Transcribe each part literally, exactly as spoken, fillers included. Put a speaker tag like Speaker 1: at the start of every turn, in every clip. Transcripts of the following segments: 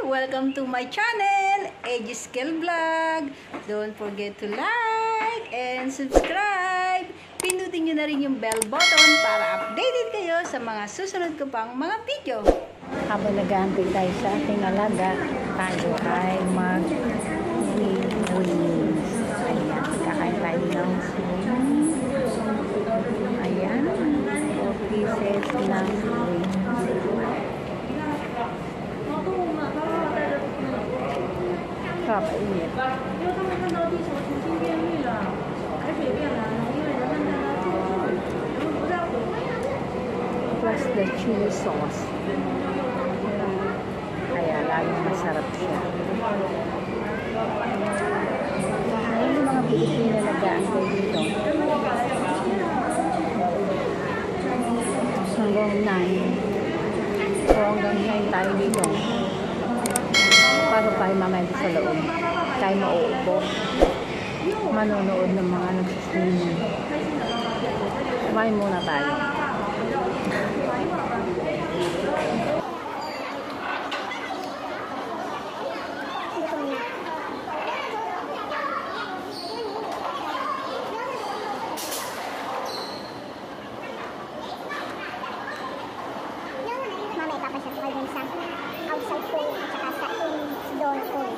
Speaker 1: Welcome to my channel, Agiskel Vlog. Don't forget to like and subscribe. Pindutin nyo na rin yung bell button para updated kayo sa mga susunod ko pang mga video.
Speaker 2: Habang nag-aantay tayo sa ating alaga, tayo ay mag-wings. Ayan, kakain tayo ng wings. Ayan, four pieces ng wings. Sarap, init. Plus the chili sauce. Kaya lalong masarap siya. Ayan yung mga bitin na nag-aantay dito. Hanggang nine. So hanggang nine tayo dito. Pasok tayo mamaya sa loob. Tayo mauupo. Manonood ng mga nagsislimin. Kumain muna tayo.
Speaker 3: Outside pool at saka sa indoor pool.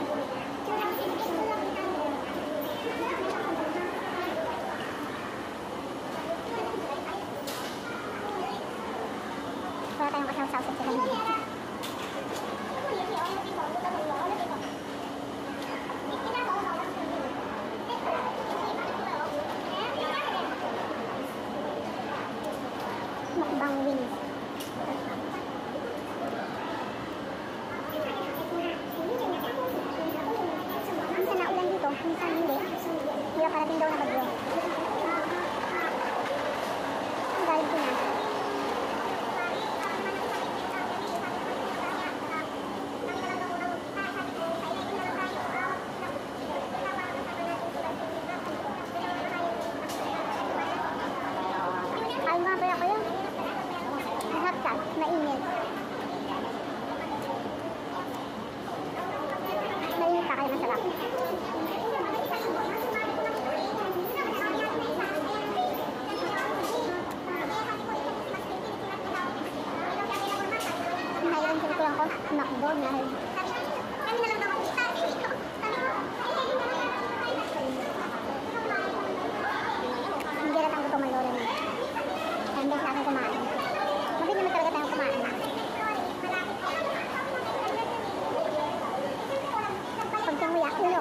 Speaker 3: Wala tayong kasaw-saw sa kanila. Mukbang wings. Minsan hindi. Hindi ako parating daw na bagyo. Ang galing ko na. Ay nga pala ko yun. Nahapsat, mainit. Mainit pa kayo masarap. Nakbo na. Hindi rin ang gusto maloro na. Hindi sa akin kumain. Mabig naman talaga tayong kumain. Pag tumuya, ulo.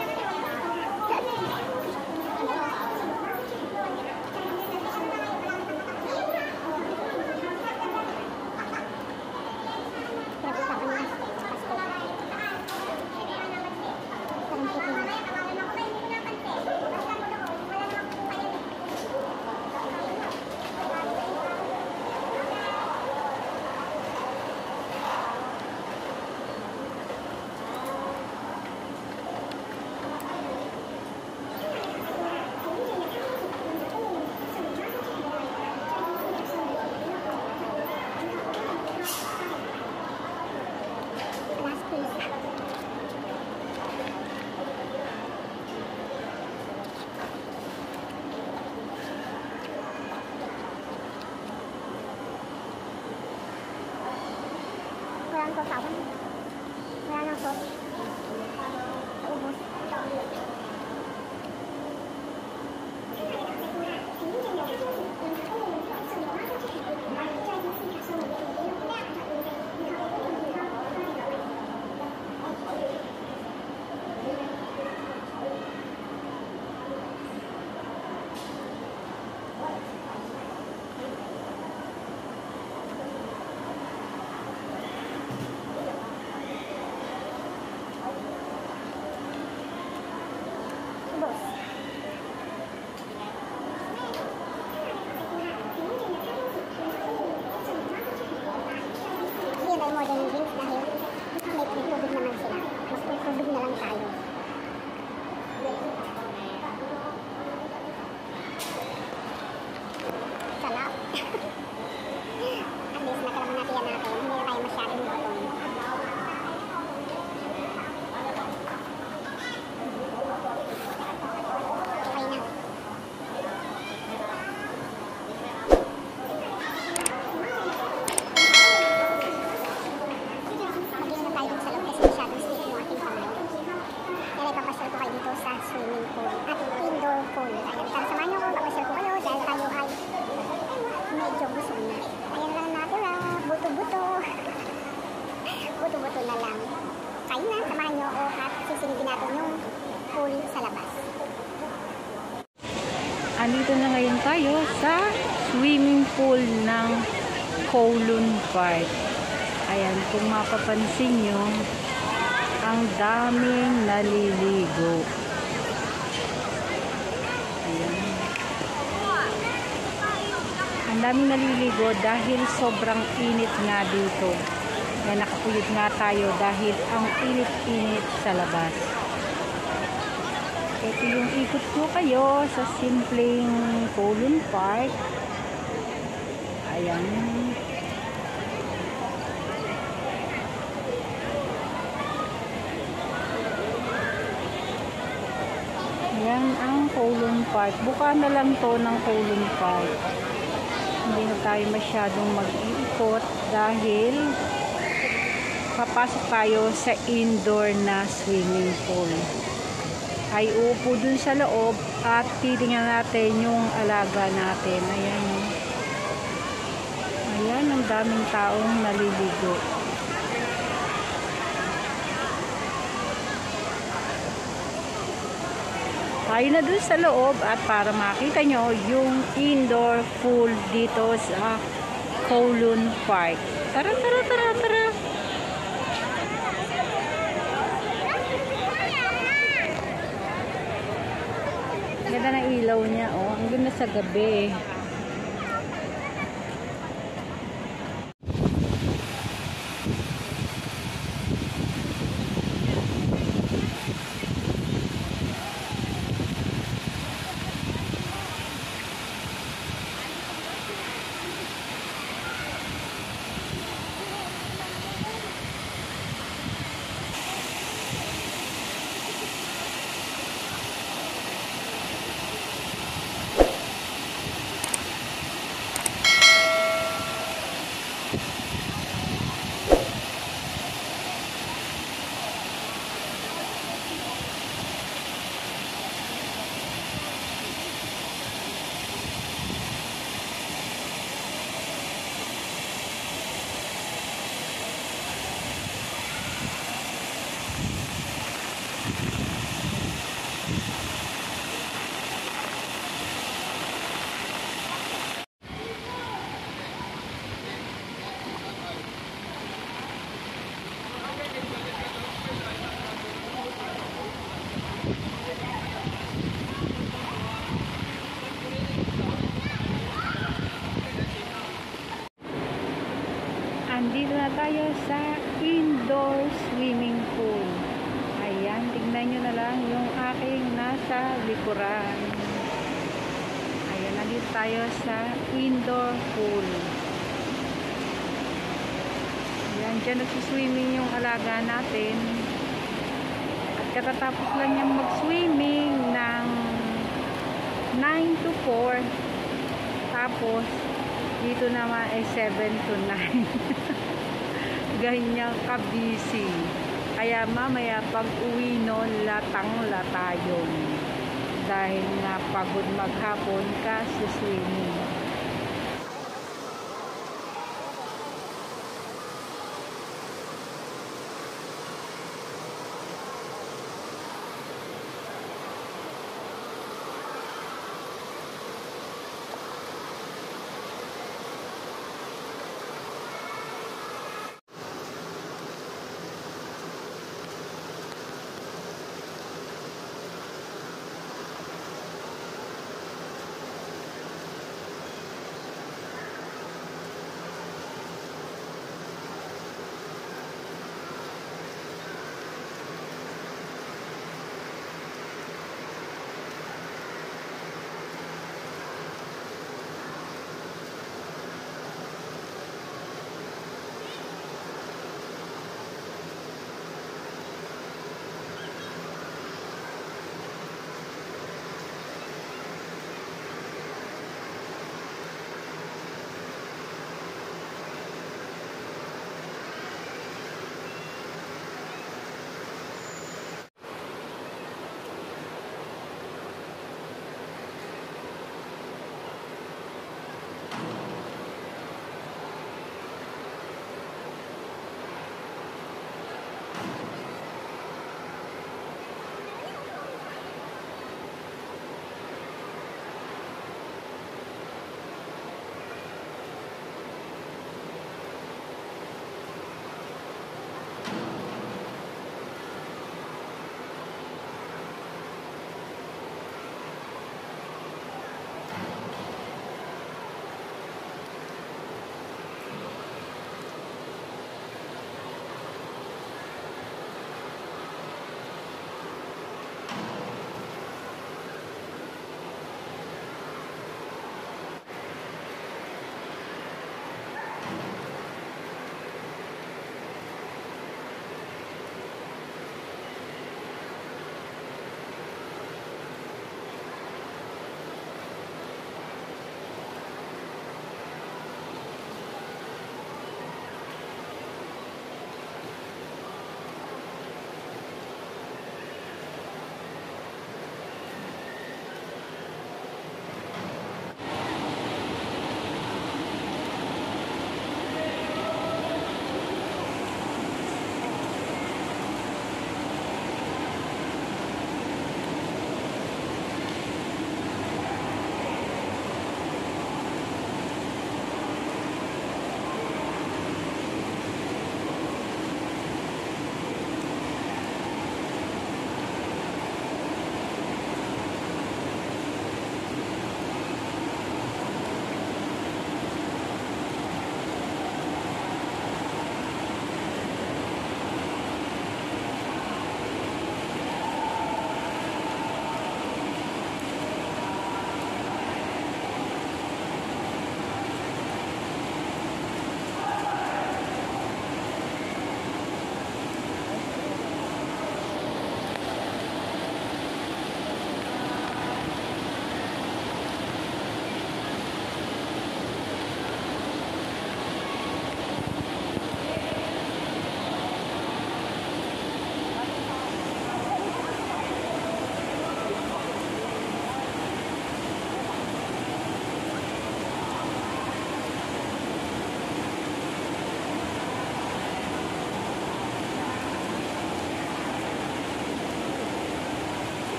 Speaker 3: Wala nang sausawan. Wala nang sauce. Ubus. At least nakalaman natin yan natin. Hindi na tayo masyadong gutom. buto-buto na lang. Kayo na, samahan niyo ako at sisilipin natin yung pool sa labas.
Speaker 2: Andito na ngayon tayo sa swimming pool ng Kowloon Park. Ayan, kung mapapansin nyo, ang daming naliligo. Ayan. Ang daming naliligo dahil sobrang init nga dito. Kaya nakapuyod nga tayo dahil ang init-init sa labas. Ito yung ikot ko kayo sa simpleng Kowloon Park. Ayan. Yan ang Kowloon Park. Buka na lang to ng Kowloon Park. Hindi na tayo masyadong mag-iikot dahil papasok tayo sa indoor na swimming pool. Ay uupo dun sa loob at titingnan natin yung alaga natin. Ayan. Ayan, ang daming taong naliligo. Tayo na dun sa loob at para makita nyo yung indoor pool dito sa Kowloon Park. Tara, tara, tara, tara. Ganda ng ilaw niya, oh. Ang ganda sa gabi. Andito na tayo sa indoor swimming pool. Ayan, tignan nyo na lang yung aking nasa likuran. Ayan, nandito tayo sa indoor pool. Ayan, dyan nagsiswimming yung alaga natin. At katatapos lang niyang mag-swimming ng nine to four. Tapos, dito naman ay seven to nine. Ganyan ka-busy. Kaya mamaya pag uwi nun, latang-lata yun. Dahil nga pagod maghapon ka sa swimming.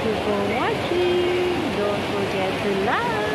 Speaker 2: you for watching. Don't forget to like.